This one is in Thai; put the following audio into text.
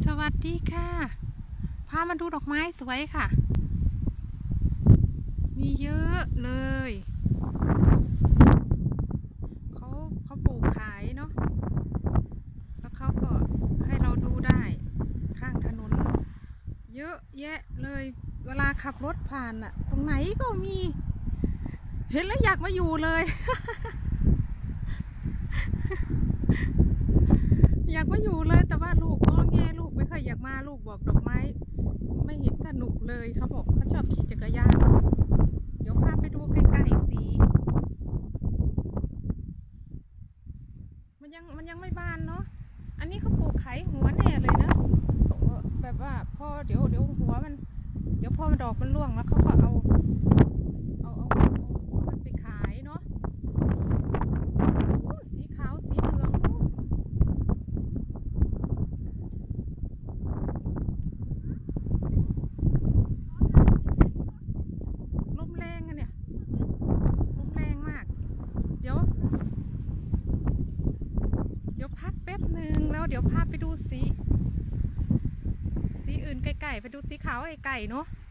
วัสดีค่ะพามาดูดอกไม้สวยค่ะมีเยอะเลยเขาปลูกขายเนาะแล้วเขาก็ให้เราดูได้ข้างถนนเยอะแยะเลยเวลาขับรถผ่านอะตรงไหนก็มีเห็นแล้วอยากมาอยู่เลย อยากมาอยู่เลยแต่ว่าลูกงอแงลูกไม่ค่อยอยากมาลูกบอกดอกไม้ไม่เห็นสนุกเลยเขาบอกเขาชอบขี่จักรยานเดี๋ยวพาไปดูใกล้ๆสีมันยังไม่บานเนาะอันนี้เขาปลูกไข่หัวแน่เลยนะแบบว่าพอเดี๋ยวหัวมันเดี๋ยวพอมันดอกมันร่วงแล้วเขาก็เอามันไปขายเนาะสีขาวสีเหลืองลมแรงอะเนี่ยลมแรงมากเดี๋ยวพักแป๊บหนึ่งแล้วเดี๋ยวพาไปดูสีอื่นไก่ๆไปดูสีขาวไก่ๆเนาะ